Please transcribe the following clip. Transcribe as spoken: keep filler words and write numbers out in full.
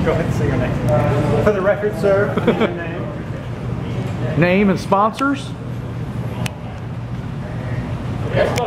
Go ahead and say your name. For the record, sir, I need your name. Name and sponsors. Yes,